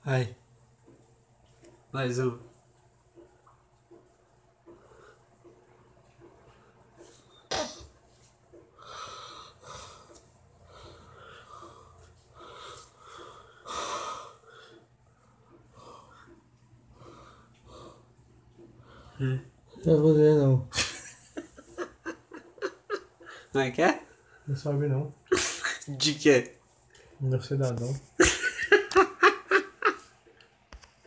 Vai. Mais um. Eu vou ver não. Não é que é? Não sabe não. De quê? Meu cidadão.